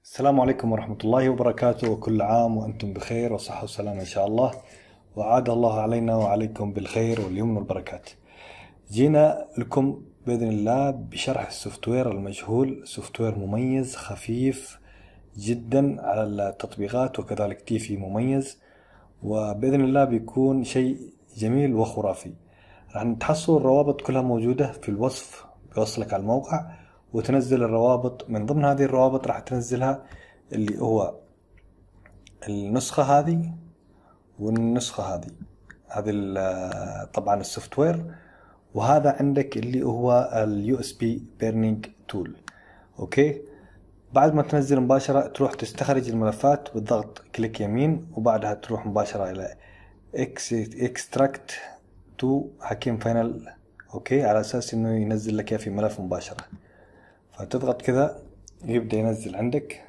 السلام عليكم ورحمة الله وبركاته، وكل عام وأنتم بخير وصحة وسلامة إن شاء الله، وعاد الله علينا وعليكم بالخير واليمن والبركات. جينا لكم بإذن الله بشرح السوفت وير المجهول، سوفت وير مميز خفيف جدا على التطبيقات، وكذلك تيفي مميز، وبإذن الله بيكون شيء جميل وخرافي. راح تحصلوا الروابط كلها موجودة في الوصف، بيوصلك على الموقع وتنزل الروابط. من ضمن هذه الروابط راح تنزلها اللي هو النسخة هذه والنسخة هذه طبعا السوفت وير، وهذا عندك اللي هو اليو اس بي بيرنينج تول. اوكي، بعد ما تنزل مباشرة تروح تستخرج الملفات بالضغط كليك يمين، وبعدها تروح مباشرة الى اكستراكت تو حكيم فاينل، اوكي، على اساس انه ينزل لك في ملف مباشرة. فتضغط كذا يبدأ ينزل عندك،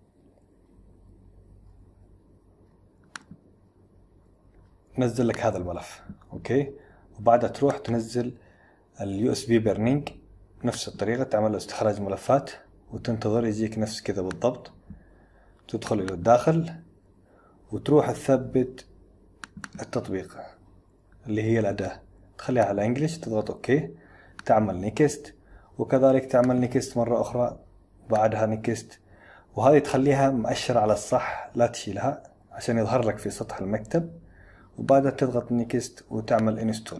نزل لك هذا الملف، اوكي، وبعدها تروح تنزل اليو اس بي بيرنينج نفس الطريقة، تعمل له استخراج ملفات وتنتظر يجيك نفس كذا بالضبط. تدخل الى الداخل وتروح تثبت التطبيق اللي هي الأداة، تخليها على انجلش، تضغط اوكي، تعمل نيكست، وكذلك تعمل نيكست مرة اخرى، بعدها نيكست، وهذه تخليها مؤشرة على الصح، لا تشيلها عشان يظهر لك في سطح المكتب، وبعدها تضغط نيكست وتعمل انستول.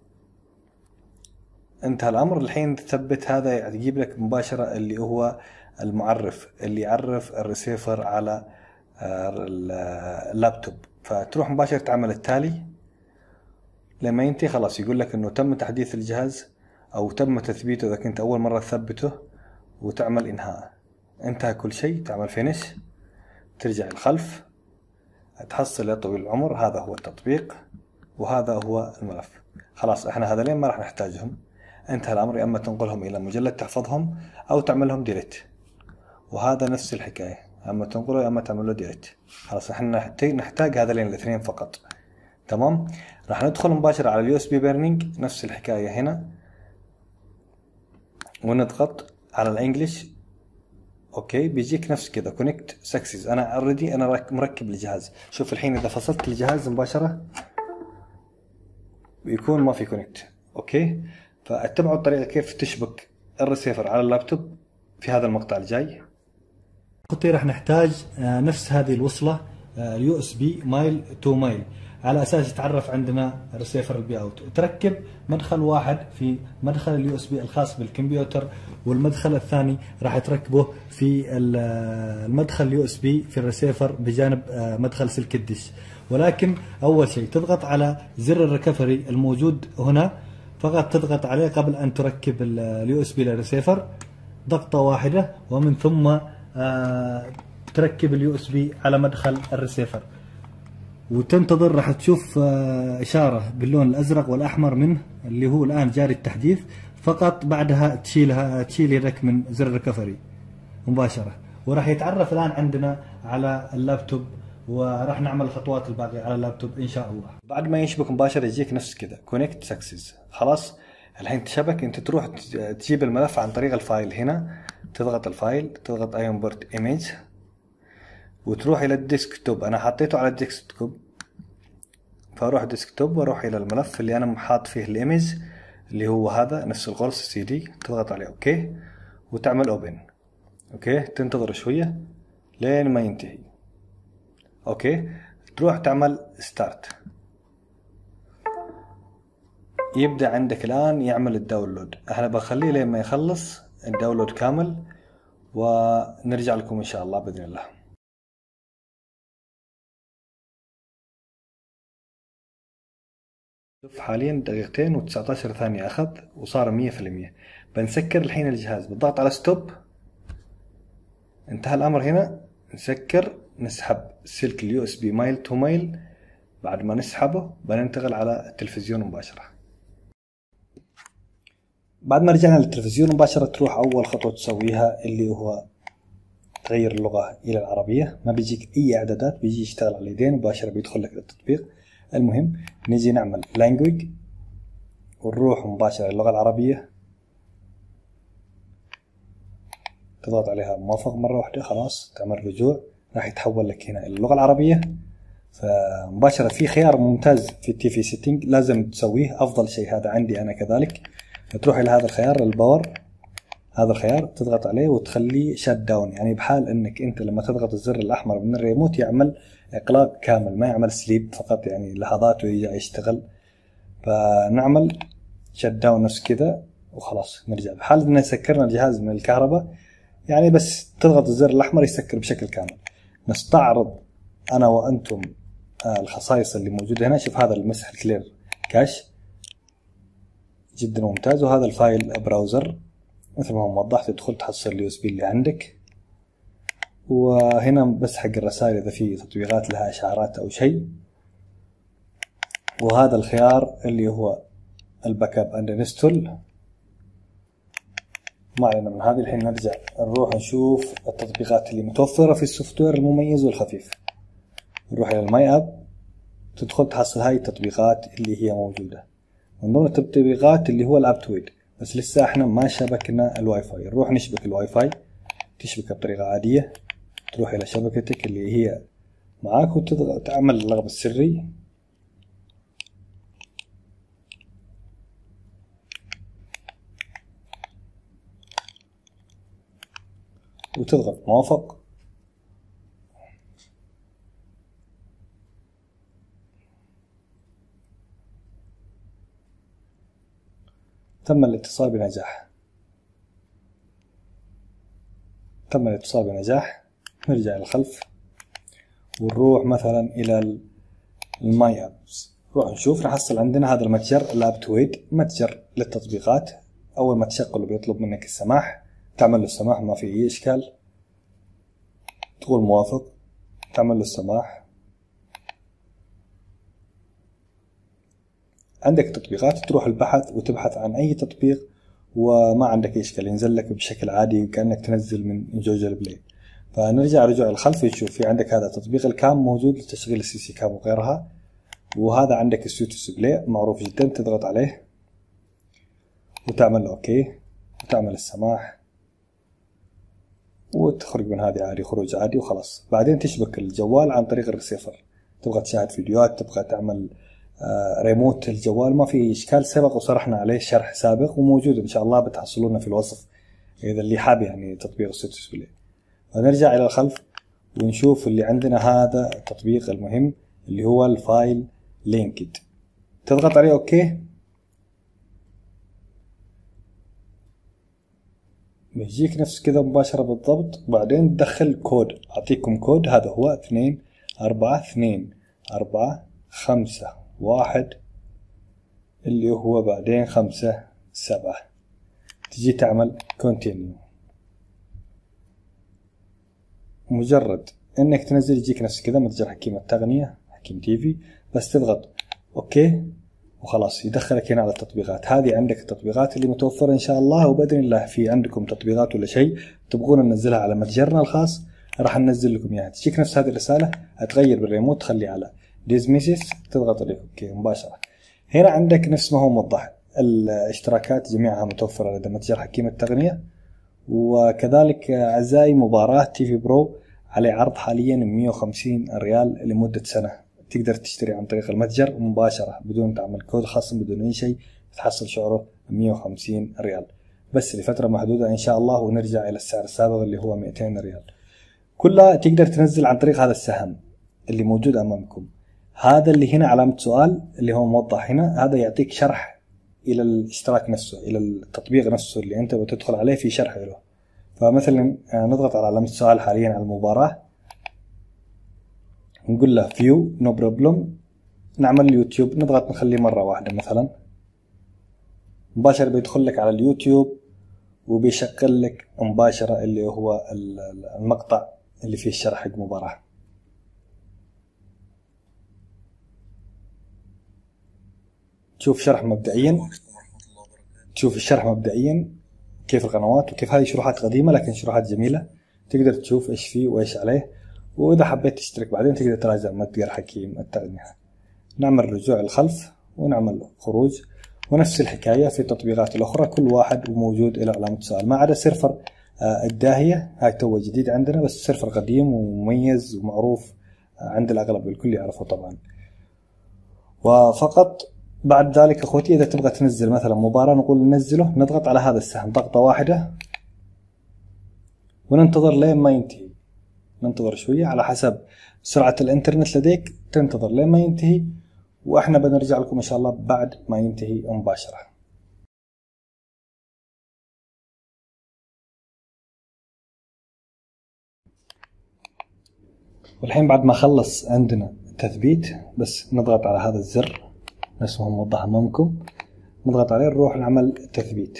انتهى الامر. الحين تثبت هذا، يجيب لك مباشرة اللي هو المعرف اللي يعرف الريسيفر على اللابتوب. فتروح مباشرة تعمل التالي لما ينتهي، خلاص يقول لك انه تم تحديث الجهاز او تم تثبيته اذا كنت اول مرة تثبته، وتعمل انهاء. انتهى كل شيء، تعمل فينيش، ترجع الخلف، تحصل يا طويل العمر هذا هو التطبيق وهذا هو الملف. خلاص احنا هذولين ما راح نحتاجهم، انتهى الامر. يا اما تنقلهم الى مجلد تحفظهم او تعملهم ديليت، وهذا نفس الحكاية، اما تنقله يا اما تعمله ديليت. خلاص احنا نحتاج هذولين الاثنين فقط. تمام، راح ندخل مباشرة على اليو اس بي بيرنينج، نفس الحكاية هنا، ونضغط على الانجليش، اوكي، بيجيك نفس كذا كونكت سكسس. انا اوريدي مركب الجهاز. شوف الحين اذا فصلت الجهاز مباشرة بيكون ما في كونكت، اوكي. فاتبعوا الطريقة كيف تشبك الريسيفر على اللابتوب في هذا المقطع الجاي. اخوتي راح نحتاج نفس هذه الوصلة اليو اس بي مايل تو مايل، على اساس يتعرف عندنا ريسيفر البي اوت. تركب مدخل واحد في مدخل اليو اس بي الخاص بالكمبيوتر، والمدخل الثاني راح تركبه في المدخل اليو اس بي في الريسيفر بجانب مدخل سلك الدش. ولكن اول شيء تضغط على زر الريكفري الموجود هنا، فقط تضغط عليه قبل ان تركب اليو اس بي للريسيفر، ضغطة واحدة، ومن ثم تركب اليو اس بي على مدخل الريسيفر، وتنتظر. راح تشوف اشاره باللون الازرق والاحمر منه اللي هو الان جاري التحديث. فقط بعدها تشيل يدك من زر الريكفري مباشره، وراح يتعرف الان عندنا على اللابتوب، وراح نعمل الخطوات الباقيه على اللابتوب ان شاء الله. بعد ما يشبك مباشرة يجيك نفس كذا كونكت سكسس. خلاص الحين تشبك، انت تروح تجيب الملف عن طريق الفايل. هنا تضغط الفايل، تضغط ايمبورت ايميج، وتروح الى الديسكتوب. انا حطيته على الديسكتوب، فاروح ديسكتوب واروح الى الملف اللي انا حاط فيه الايميج اللي هو هذا نفس القرص سي دي. تضغط عليه اوكي وتعمل اوبن، اوكي، تنتظر شوية لين ما ينتهي، اوكي. تروح تعمل ستارت، يبدأ عندك الآن يعمل الداونلود. احنا بخليه لين ما يخلص الداونلود كامل، ونرجع لكم إن شاء الله بإذن الله. شوف حاليا دقيقتين و19 ثانية أخذ وصار 100%. بنسكر الحين الجهاز بالضغط على ستوب. انتهى الأمر هنا، نسكر، نسحب سلك اليو اس بي مايل تو مايل. بعد ما نسحبه بننتقل على التلفزيون مباشرة. بعد ما رجعنا للتلفزيون مباشرة تروح أول خطوة تسويها اللي هو تغير اللغة إلى العربية. ما بيجيك أي إعدادات، بيجي يشتغل على اليدين مباشرة، بيدخل لك التطبيق. المهم نجي نعمل language ونروح مباشرة للغة العربية. تضغط عليها موافق مرة واحدة، خلاص تعمل رجوع، راح يتحول لك هنا إلى اللغة العربية. فمباشرة في خيار ممتاز في التي في سيتنج لازم تسويه، أفضل شيء هذا عندي أنا كذلك. تروح إلى هذا الخيار الباور، هذا الخيار تضغط عليه وتخليه شات داون، يعني بحال انك انت لما تضغط الزر الاحمر من الريموت يعمل اقلاق كامل، ما يعمل سليب فقط يعني لحظات ويرجع يشتغل. فنعمل شات داون نفس كذا وخلاص نرجع. بحال ان سكرنا الجهاز من الكهرباء يعني بس تضغط الزر الاحمر يسكر بشكل كامل. نستعرض انا وانتم الخصائص اللي موجوده هنا. شوف هذا المسح الكلير كاش جدا ممتاز، وهذا الفايل براوزر مثل ما موضح، تدخل تحصل اليو اس بي اللي عندك. وهنا بس حق الرسائل اذا في تطبيقات لها اشعارات او شيء. وهذا الخيار اللي هو الباك اب اند انستول. ما علينا من هذه. الحين نرجع نروح نشوف التطبيقات اللي متوفرة في السوفت وير المميز والخفيف. نروح الى الماي اب، تدخل تحصل هاي التطبيقات اللي هي موجودة. من ضمن التطبيقات اللي هو الاب تويد، بس لسه احنا ما شبكنا الواي فاي. نروح نشبك الواي فاي، تشبكه بطريقة عادية، تروح الى شبكتك اللي هي معاك وتضغط تعمل الرقم السري، وتضغط موافق. تم الاتصال بنجاح. تم الاتصال بنجاح. نرجع للخلف ونروح مثلا الى الماي ابس. نروح نشوف نحصل عندنا هذا المتجر الاب تويد، متجر للتطبيقات. اول ما تشغله بيطلب منك السماح، تعمل له السماح ما في اي اشكال، تقول موافق، تعمل له السماح. عندك تطبيقات، تروح البحث وتبحث عن اي تطبيق وما عندك اي اشكال، ينزل لك بشكل عادي كأنك تنزل من جوجل بلاي. فنرجع رجوع الخلف ونشوف في عندك هذا تطبيق الكام موجود لتشغيل السي سي كام وغيرها، وهذا عندك السيوتس بلاي معروف جدا، تضغط عليه وتعمل اوكي وتعمل السماح وتخرج من هذه عادي، خروج عادي وخلاص. بعدين تشبك الجوال عن طريق الريسيفر، تبغى تشاهد فيديوهات، تبغى تعمل ريموت الجوال، ما في اشكال. سبق وشرحنا عليه شرح سابق وموجود ان شاء الله بتحصلونه في الوصف اذا اللي حاب يعني تطبيق السيوتس بلاي. فنرجع الى الخلف ونشوف اللي عندنا هذا التطبيق المهم اللي هو الفايل لينكد. تضغط عليه اوكي، بيجيك نفس كذا مباشرة بالضبط. بعدين تدخل كود، اعطيكم كود، هذا هو 2424551 اللي هو بعدين 57. تجي تعمل كونتينيو. مجرد انك تنزل يجيك نفس كذا متجر حكيم التغنية، حكيم تي في، بس تضغط اوكي وخلاص يدخلك هنا على التطبيقات. هذه عندك التطبيقات اللي متوفرة ان شاء الله، وباذن الله في عندكم تطبيقات ولا شيء تبغون ننزلها على متجرنا الخاص راح ننزل لكم اياها. تجيك نفس هذه الرسالة، هتغير بالريموت تخلي على ديزميسيس، تضغط عليه اوكي مباشرة. هنا عندك نفس ما هو موضح، الاشتراكات جميعها متوفرة لدى متجر حكيم التغنية. وكذلك اعزائي مباراة تي في برو عليه عرض حاليا 150 ريال لمدة سنة، تقدر تشتري عن طريق المتجر مباشرة بدون تعمل كود خاص بدون أي شيء، تحصل شعره 150 ريال بس لفترة محدودة إن شاء الله، ونرجع إلى السعر السابق اللي هو 200 ريال. كلها تقدر تنزل عن طريق هذا السهم اللي موجود أمامكم. هذا اللي هنا علامة سؤال اللي هو موضح هنا، هذا يعطيك شرح إلى الاشتراك نفسه، إلى التطبيق نفسه اللي أنت بتدخل عليه في شرح له. فمثلا نضغط على علامة سؤال حاليا على المباراة، نقول له فيو نو بروبلم، نعمل اليوتيوب، نضغط نخليه مرة واحدة مثلا، مباشرة بيدخل لك على اليوتيوب وبيشغل لك مباشرة اللي هو المقطع اللي فيه الشرح حق مباراة. تشوف شرح مبدئيا، تشوف الشرح مبدئيا كيف القنوات وكيف هذه شروحات قديمة لكن شروحات جميلة، تقدر تشوف ايش فيه وايش عليه. واذا حبيت تشترك بعدين تقدر تراجع متجر حكيم التغنية. نعمل رجوع الخلف ونعمل خروج، ونفس الحكاية في التطبيقات الأخرى كل واحد وموجود إلى علامة سؤال ما عدا سيرفر الداهية، هاي تو جديد عندنا بس سيرفر قديم ومميز ومعروف عند الأغلب، الكل يعرفه طبعا. وفقط بعد ذلك أخوتي إذا تبغى تنزل مثلا مباراة نقول ننزله، نضغط على هذا السهم ضغطة واحدة وننتظر لين ما ينتهي. ننتظر شوية على حسب سرعة الإنترنت لديك، تنتظر لين ما ينتهي، وإحنا بنرجع لكم إن شاء الله بعد ما ينتهي مباشرة. والحين بعد ما خلص عندنا تثبيت، بس نضغط على هذا الزر نفس ما موضح أمامكم، نضغط عليه نروح نعمل تثبيت.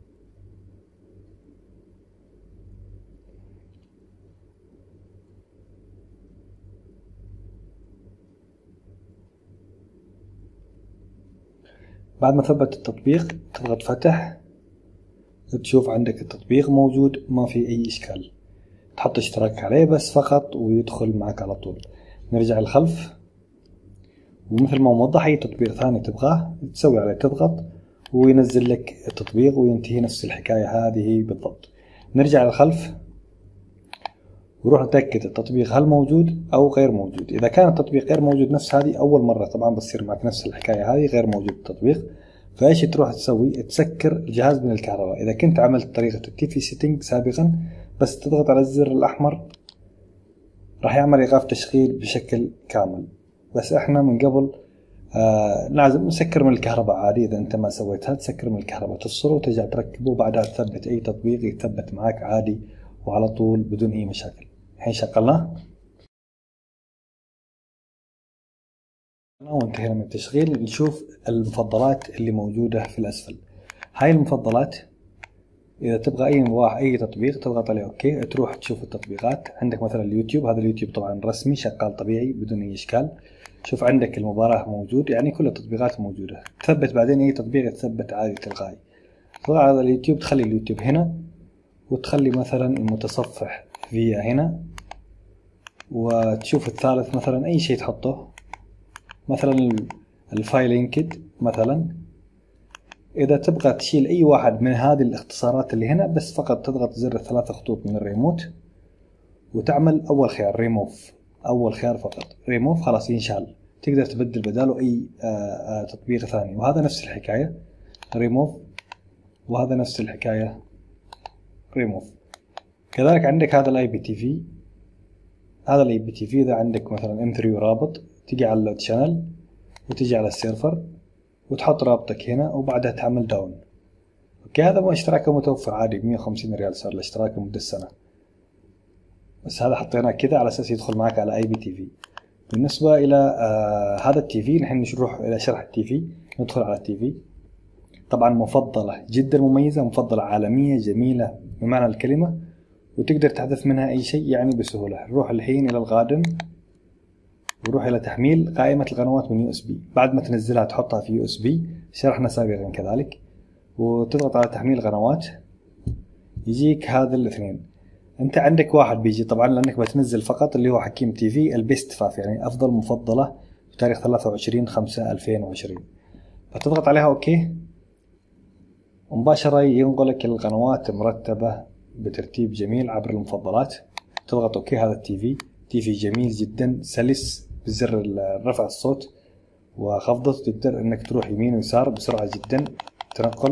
بعد ما ثبت التطبيق تضغط فتح، تشوف عندك التطبيق موجود ما في أي إشكال، تحط اشتراك عليه بس فقط ويدخل معك على طول. نرجع الخلف، ومثل ما موضح أي تطبيق ثاني تبغاه تسوي عليه تضغط وينزل لك التطبيق وينتهي نفس الحكاية هذه بالضبط. نرجع للخلف وروح نتأكد التطبيق هل موجود أو غير موجود. إذا كان التطبيق غير موجود نفس هذه أول مرة طبعا بتصير معك نفس الحكاية هذه، غير موجود التطبيق، فإيش تروح تسوي؟ تسكر الجهاز من الكهرباء. إذا كنت عملت طريقة التيفي سيتنج سابقا بس تضغط على الزر الأحمر راح يعمل إيقاف تشغيل بشكل كامل، بس إحنا من قبل لازم نسكر من الكهرباء عادي. إذا أنت ما سويتها تسكر من الكهرباء، تفصله وترجع تركبه، وبعدها تثبت أي تطبيق يثبت معك عادي وعلى طول بدون أي مشاكل. الحين شغلناه وانتهينا من التشغيل. نشوف المفضلات اللي موجودة في الأسفل. هاي المفضلات إذا تبغى أي تطبيق تضغط عليه أوكي، تروح تشوف التطبيقات. عندك مثلا اليوتيوب، هذا اليوتيوب طبعا رسمي شغال طبيعي بدون أي إشكال. شوف عندك المباراة موجود، يعني كل التطبيقات موجودة. تثبت بعدين أي تطبيق يتثبت عادي تلقائي. تضغط على اليوتيوب، تخلي اليوتيوب هنا، وتخلي مثلا المتصفح فيا هنا، وتشوف الثالث مثلا أي شيء تحطه، مثلا الفايل لينكد مثلا. إذا تبغى تشيل أي واحد من هذه الاختصارات اللي هنا بس فقط تضغط زر الثلاثة خطوط من الريموت وتعمل أول خيار ريموف، أول خيار فقط ريموف، خلاص ينشال. تقدر تبدل بداله أي تطبيق ثاني، وهذا نفس الحكاية ريموف، وهذا نفس الحكاية ريموف. كذلك عندك هذا الاي بي تي في، هذا الاي بي تي في إذا عندك مثلا ام 3 ورابط، تيجي على اللود شانل وتيجي على السيرفر وتحط رابطك هنا وبعدها تعمل داون. اوكي، هذا اشتراكه متوفر عادي، 150 ريال صار الاشتراك لمدة سنة، بس هذا حطيناه كذا على اساس يدخل معك على اي بي تي في. بالنسبة الى هذا التي في، نحن نروح الى شرح التي في. ندخل على التي في، طبعا مفضلة جدا مميزة، مفضلة عالمية جميلة بمعنى الكلمة، وتقدر تحذف منها اي شيء يعني بسهولة. نروح الحين الى القادم وروح الى تحميل قائمة القنوات من USB. بعد ما تنزلها تحطها في USB، شرحنا سابقا كذلك، وتضغط على تحميل قنوات. يجيك هذا الاثنين. انت عندك واحد بيجي طبعا لانك بتنزل فقط اللي هو حكيم تي في البيست فاف، يعني افضل مفضلة بتاريخ 23/5/2020. فتضغط عليها اوكي، ومباشرة ينقلك القنوات مرتبة بترتيب جميل عبر المفضلات. تضغط اوكي. هذا التي في جميل جدا سلس، بزر رفع الصوت وخفضه تقدر انك تروح يمين ويسار بسرعة جدا تنقل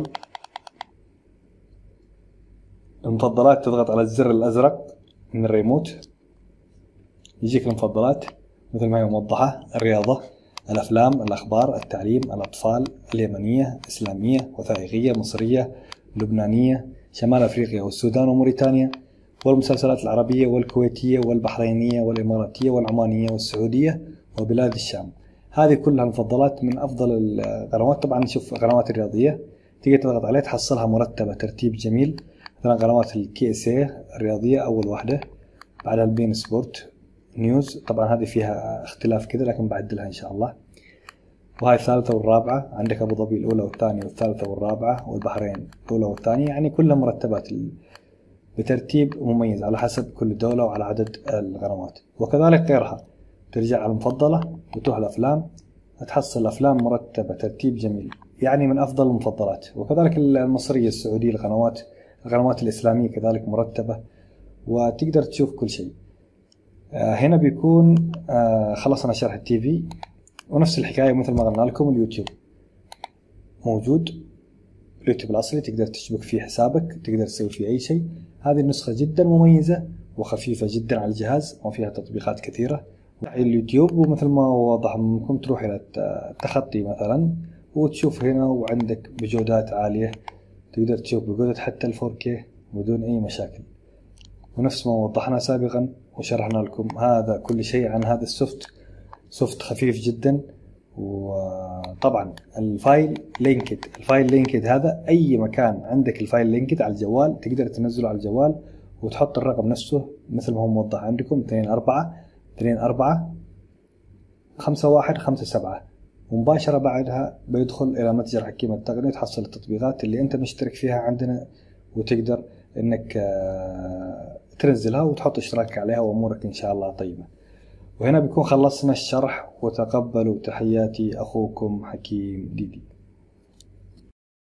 المفضلات. تضغط على الزر الازرق من الريموت يجيك المفضلات مثل ما هي موضحة: الرياضة، الافلام، الاخبار، التعليم، الاطفال، اليمنية، اسلامية، وثائقية، مصرية، لبنانية، شمال افريقيا والسودان وموريتانيا، والمسلسلات العربية والكويتية والبحرينية والإماراتية والعمانية والسعودية وبلاد الشام. هذه كلها مفضلات من أفضل القنوات. طبعا نشوف قنوات الرياضية، تيجي تضغط عليها تحصلها مرتبة ترتيب جميل. مثلا قنوات KSA الرياضية أول واحدة، بعدها البين سبورت نيوز، طبعا هذه فيها اختلاف كذا لكن بعدلها إن شاء الله. وهاي الثالثة والرابعة. عندك أبو ظبي الأولى والثانية والثالثة والرابعة، والبحرين الأولى والثانية، يعني كلها مرتبات بترتيب مميز على حسب كل دولة وعلى عدد القنوات. وكذلك غيرها، ترجع على المفضلة وتروح الأفلام، تحصل الأفلام مرتبة ترتيب جميل، يعني من أفضل المفضلات. وكذلك المصرية السعودية، القنوات القنوات الإسلامية كذلك مرتبة، وتقدر تشوف كل شيء. هنا بيكون خلصنا شرح التي في، ونفس الحكاية مثل ما قلنا لكم اليوتيوب موجود، اليوتيوب الأصلي تقدر تشبك فيه حسابك، تقدر تسوي فيه أي شيء. هذه النسخة جدا مميزة وخفيفة جدا على الجهاز، وفيها تطبيقات كثيرة. اليوتيوب ومثل ما وضح ممكن تروح إلى التخطي مثلا وتشوف هنا، وعندك بجودات عالية، تقدر تشوف بجودة حتى 4K بدون أي مشاكل. ونفس ما وضحنا سابقا وشرحنا لكم هذا كل شيء عن هذا سوفت خفيف جدا. وطبعا الفايل لينكد هذا أي مكان عندك الفايل لينكد على الجوال تقدر تنزله على الجوال وتحط الرقم نفسه مثل ما هو موضح عندكم 24245157، ومباشرة بعدها بيدخل إلى متجر حكيم التقنية تحصل التطبيقات اللي أنت مشترك فيها عندنا، وتقدر إنك تنزلها وتحط اشتراك عليها، وأمورك إن شاء الله طيبة. وهنا بيكون خلصنا الشرح، وتقبلوا تحياتي أخوكم حكيم ديدي.